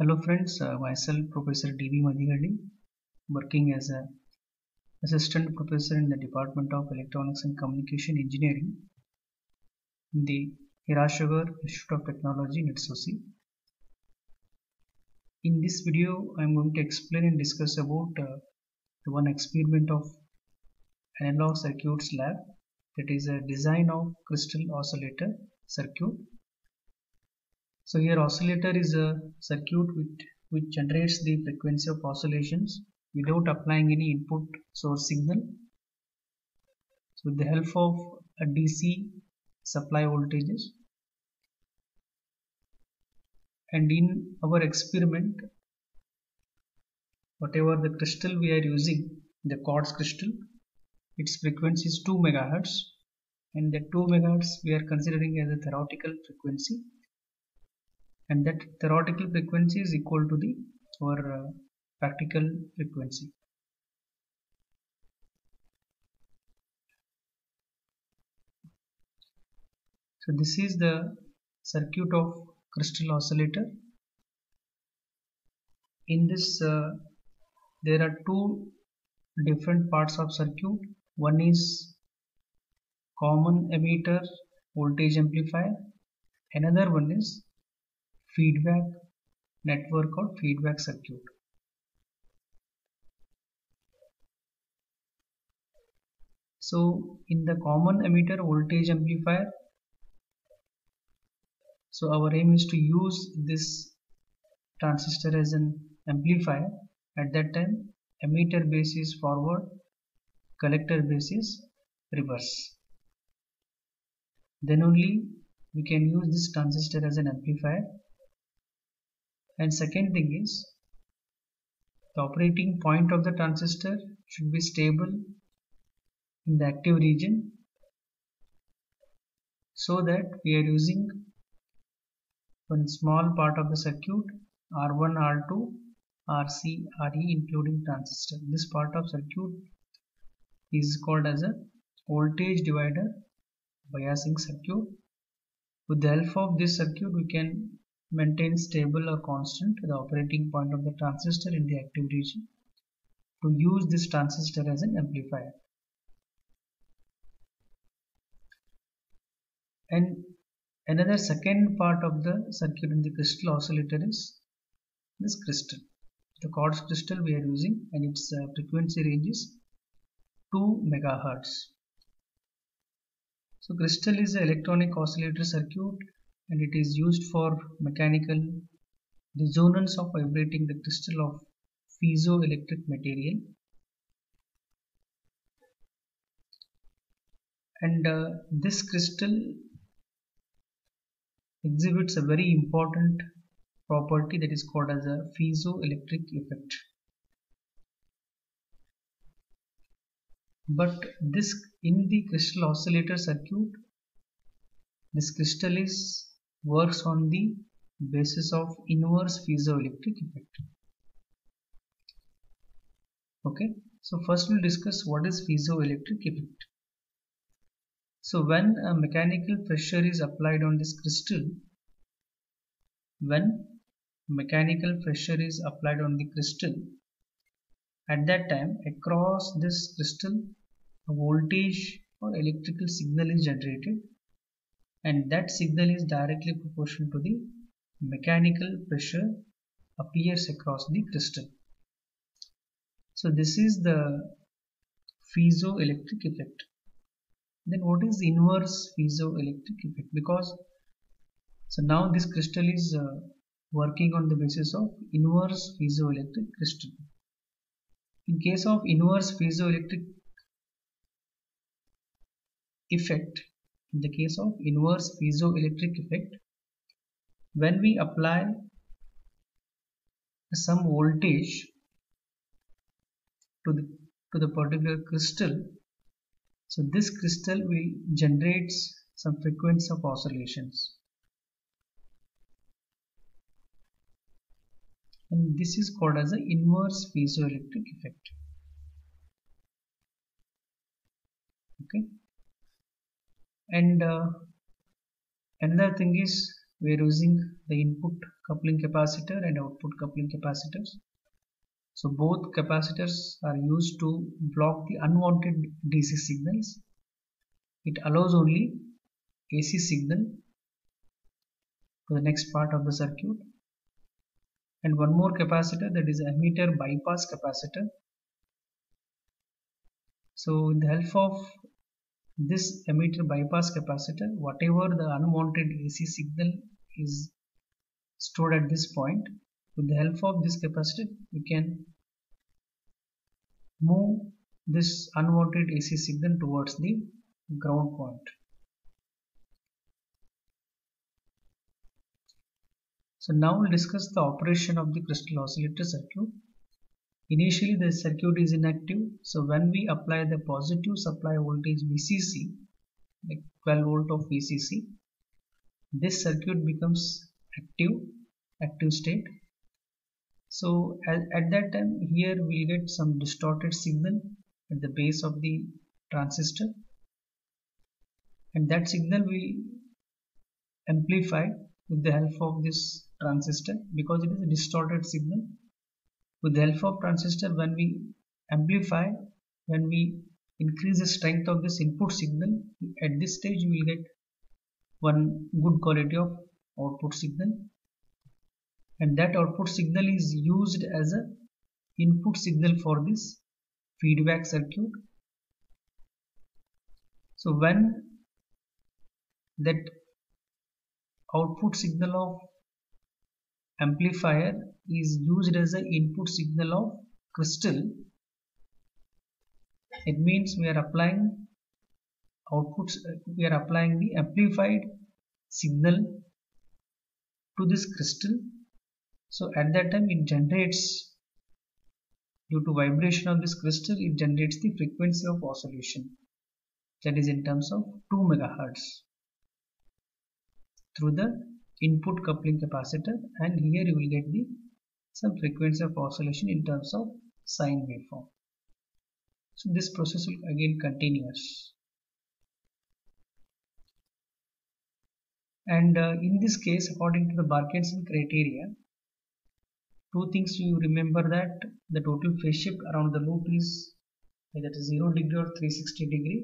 Hello friends, myself Professor D.V. Madhigalli, working as an assistant professor in the Department of Electronics and Communication Engineering in the Hirashagar Institute of Technology, NITSOC. In this video, I am going to explain and discuss about the one experiment of Analog Circuits Lab, that is a design of crystal oscillator circuit. So here oscillator is a circuit which generates the frequency of oscillations without applying any input source signal. So with the help of a DC supply voltages, and in our experiment, whatever the crystal we are using, the quartz crystal, its frequency is 2 megahertz, and the 2 megahertz we are considering as a theoretical frequency, and that theoretical frequency is equal to the our practical frequency. So this is the circuit of crystal oscillator. In this there are two different parts of circuit. One is common emitter voltage amplifier, another one is feedback network or feedback circuit. So in the common emitter voltage amplifier, so our aim is to use this transistor as an amplifier. At that time, emitter base is forward, collector base is reverse. Then only we can use this transistor as an amplifier. And second thing is, the operating point of the transistor should be stable in the active region, so that we are using one small part of the circuit, R1, R2, RC, RE including transistor. This part of circuit is called as a voltage divider biasing circuit. With the help of this circuit, we can maintain stable or constant the operating point of the transistor in the active region to use this transistor as an amplifier. And another second part of the circuit in the crystal oscillator is this crystal, the quartz crystal we are using, and its frequency range is 2 megahertz. So crystal is an electronic oscillator circuit, and it is used for mechanical resonance of vibrating the crystal of piezoelectric material. And this crystal exhibits a very important property that is called as a piezoelectric effect. But this, in the crystal oscillator circuit, this crystal works on the basis of inverse piezoelectric effect. Okay, so first we'll discuss what is piezoelectric effect. So when a mechanical pressure is applied on this crystal, at that time across this crystal a voltage or electrical signal is generated, and that signal is directly proportional to the mechanical pressure appears across the crystal. So this is the piezoelectric effect. Then what is inverse piezoelectric effect? Because so now this crystal is working on the basis of inverse piezoelectric crystal. In case of inverse piezoelectric effect, when we apply some voltage to the particular crystal, so this crystal will generate some frequency of oscillations, and this is called as an inverse piezoelectric effect. Okay, and another thing is we are using the input coupling capacitor and output coupling capacitors. So both capacitors are used to block the unwanted DC signals. It allows only AC signal to the next part of the circuit. And one more capacitor, that is emitter bypass capacitor. So with the help of this emitter bypass capacitor, whatever the unwanted AC signal is stored at this point, with the help of this capacitor we can move this unwanted AC signal towards the ground point. So now we'll discuss the operation of the crystal oscillator circuit. Initially the circuit is inactive, so when we apply the positive supply voltage VCC, like 12 volt of VCC, this circuit becomes active state. So at that time here we'll get some distorted signal at the base of the transistor, and that signal will amplify with the help of this transistor because it is a distorted signal. With the help of transistor, when we amplify, when we increase the strength of this input signal, at this stage you will get one good quality of output signal, and that output signal is used as a input signal for this feedback circuit. So when that output signal of amplifier is used as an input signal of crystal, it means we are applying the amplified signal to this crystal. So at that time it generates, due to vibration of this crystal, it generates the frequency of oscillation, that is in terms of 2 MHz through the input coupling capacitor, and here you will get some frequency of oscillation in terms of sine waveform. So this process will again continuous. And in this case, according to the Barkhanson criteria, two things you remember, that the total phase shift around the loop is either 0 degree or 360 degree,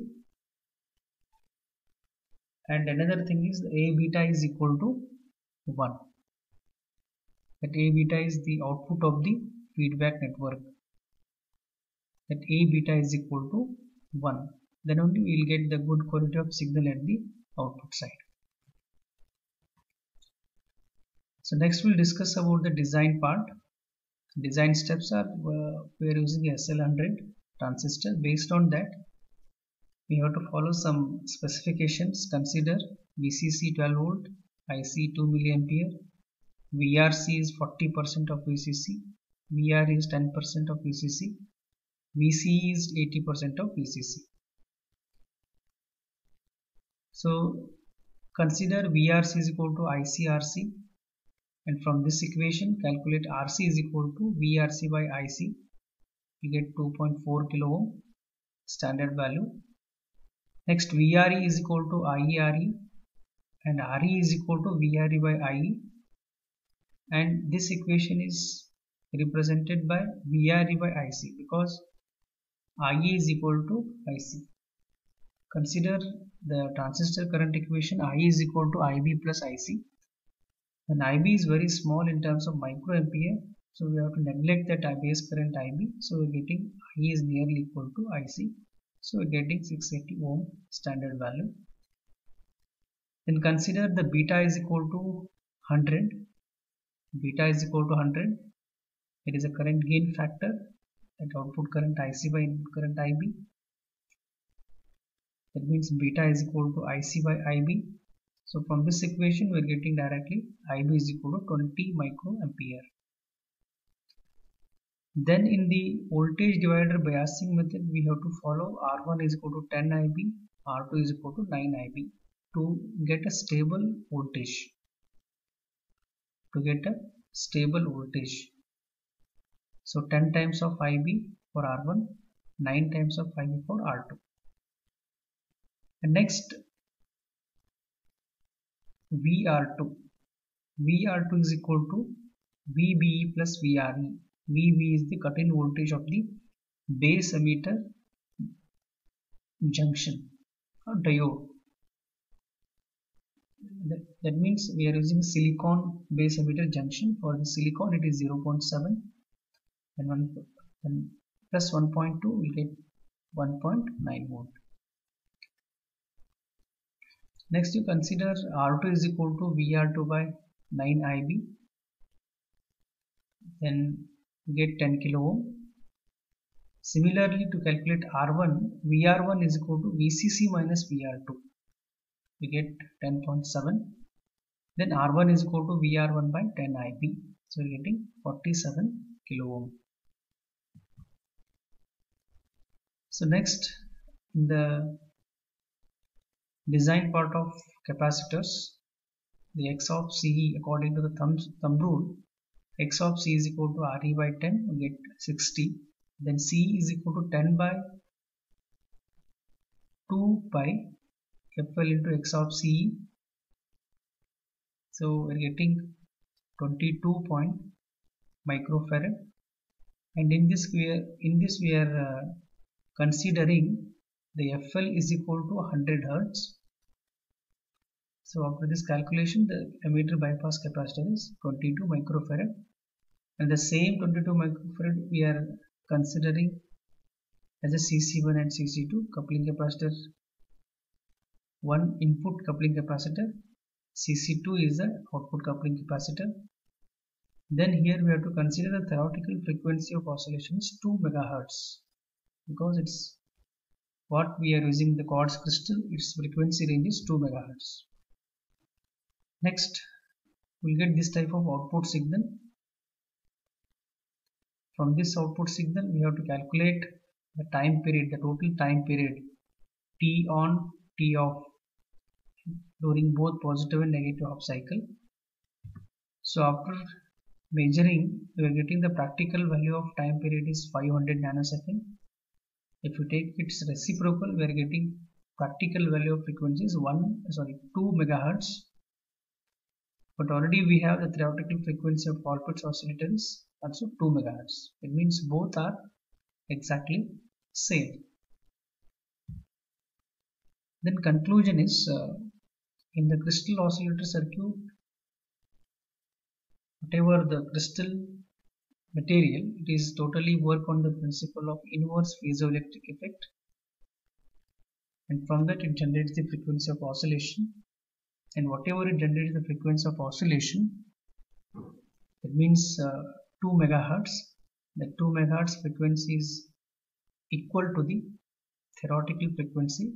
and another thing is the A beta is equal to 1. That A beta is the output of the feedback network. That A beta is equal to 1. Then only we will get the good quality of signal at the output side. So next we'll discuss about the design part. Design steps are we are using SL100 transistor. Based on that, we have to follow some specifications. Consider VCC 12 volt, IC 2 milliampere, VRC is 40% of VCC, VR is 10% of VCC, VCE is 80% of VCC. So consider VRC is equal to ICRC, and from this equation calculate RC is equal to VRC by IC. You get 2.4 kilo ohm standard value. Next, VRE is equal to IERE, and RE is equal to VRE by IE, and this equation is represented by VRE by IC because IE is equal to IC. Consider the transistor current equation. IE is equal to IB plus IC, and IB is very small in terms of microampere, so we have to neglect that base current IB. So we're getting IE is nearly equal to IC, so we're getting 680 ohm standard value. Then consider the beta is equal to 100. Beta is equal to 100. It is a current gain factor, that output current IC by input current IB. That means beta is equal to IC by IB. So from this equation we are getting directly IB is equal to 20 microampere. Then in the voltage divider biasing method, we have to follow R1 is equal to 10 IB, R2 is equal to 9 IB to get a stable voltage. So 10 times of IB for R1, 9 times of IB for R2. And next, VR2. VR2 is equal to VBE plus VRE. VB is the cut-in voltage of the base emitter junction or diode. That means we are using silicon base emitter junction. For the silicon it is 0.7 and plus 1.2 will get 1.9 volt. Next you consider R2 is equal to VR2 by 9 IB, then get 10 kilo ohm. Similarly, to calculate R1, VR1 is equal to VCC minus VR2. We get 10.7. Then R1 is equal to VR1 by 10 IB. So we are getting 47 kilo ohm. So next, in the design part of capacitors, the X of CE according to the thumb rule, X of C is equal to RE by 10, we get 60. Then C is equal to 10 by 2 pi FL into X of CE. So we are getting 22 microfarad. And in this we are considering the FL is equal to 100 Hertz. So after this calculation, the emitter bypass capacitor is 22 microfarad. And the same 22 microfarad we are considering as a CC1 and CC2 coupling capacitor. One input coupling capacitor, CC2 is the output coupling capacitor. Then here we have to consider the theoretical frequency of oscillation is 2 MHz because it's what we are using the quartz crystal, its frequency range is 2 MHz. Next, we'll get this type of output signal. From this output signal, we have to calculate the time period, the total time period T on, T off during both positive and negative half cycle. So after measuring, we are getting the practical value of time period is 500 nanosecond. If you take its reciprocal, we are getting practical value of frequency is 2 MHz. But already we have the theoretical frequency of Colpitts oscillator is also 2 MHz. It means both are exactly same. Then conclusion is in the crystal oscillator circuit, whatever the crystal material, it is totally work on the principle of inverse piezoelectric effect, and from that it generates the frequency of oscillation. And whatever it generates the frequency of oscillation, it means 2 MHz. The 2 MHz frequency is equal to the theoretical frequency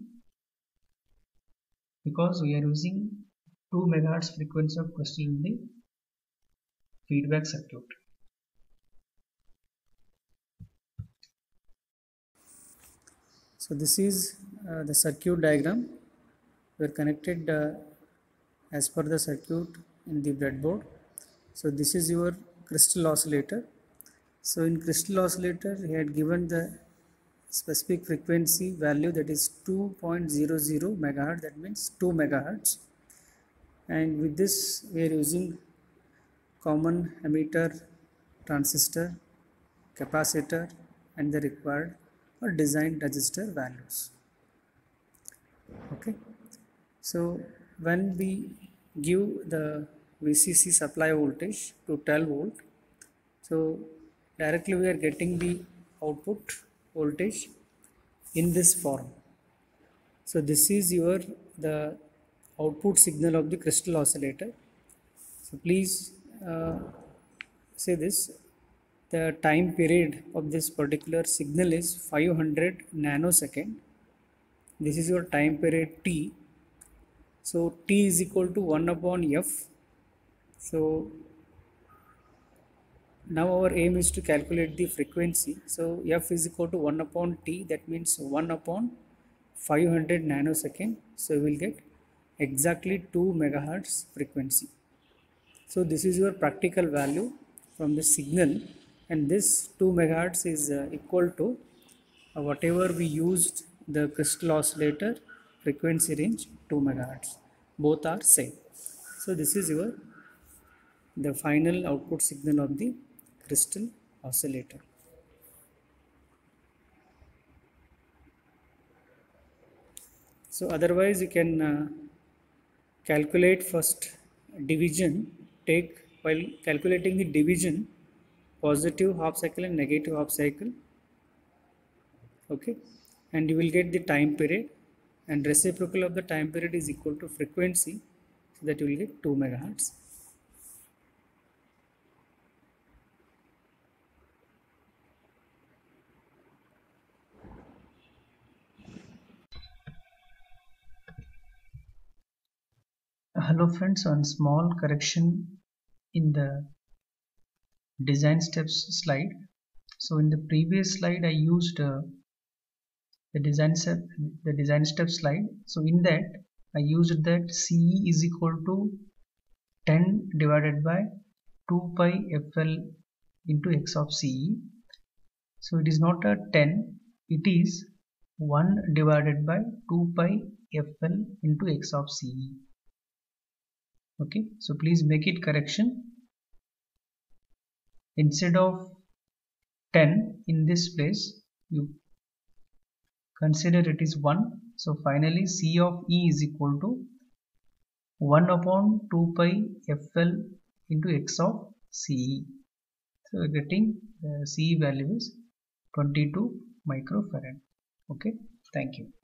because we are using 2 MHz frequency of crystal in the feedback circuit. So this is the circuit diagram. We are connected as per the circuit in the breadboard. So this is your crystal oscillator. So in crystal oscillator, he had given the specific frequency value, that is 2.00 megahertz, that means 2 megahertz. And with this we are using common emitter, transistor, capacitor and the required or designed resistor values. Okay, so when we give the VCC supply voltage to 12 volt, so directly we are getting the output voltage in this form. So this is the output signal of the crystal oscillator. So please say this, the time period of this particular signal is 500 nanosecond. This is your time period T. So T is equal to 1 upon F. So now our aim is to calculate the frequency. So F is equal to 1 upon T, that means 1 upon 500 nanosecond. So we will get exactly 2 megahertz frequency. So this is your practical value from the signal, and this 2 megahertz is equal to whatever we used the crystal oscillator frequency range 2 megahertz. Both are same. So this is your the final output signal of the crystal oscillator. So otherwise you can calculate first division, take while calculating the division, positive half cycle and negative half cycle, okay, and you will get the time period, and reciprocal of the time period is equal to frequency, so that you will get 2 megahertz. Hello friends, one small correction in the design steps slide. So in the previous slide I used the design step slide. So in that I used that CE is equal to 10 divided by 2 pi FL into X of CE. So it is not a 10, it is 1 divided by 2 pi FL into X of CE. Okay, so please make it correction. Instead of 10 in this place, you consider it is 1. So finally C of E is equal to 1 upon 2 pi FL into X of CE. So getting the CE value is 22 microfarad. Okay, thank you.